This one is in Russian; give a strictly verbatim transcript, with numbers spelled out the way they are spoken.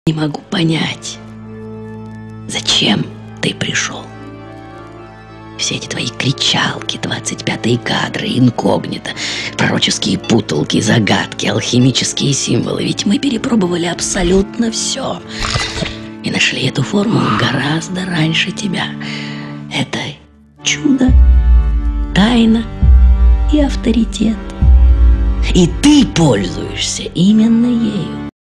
Не могу понять, зачем ты пришел. Все эти твои кричалки, двадцать пятые кадры, инкогнито, пророческие путалки, загадки, алхимические символы. Ведь мы перепробовали абсолютно все и нашли эту формулу гораздо раньше тебя. Это чудо, тайна и авторитет. И ты пользуешься именно ею.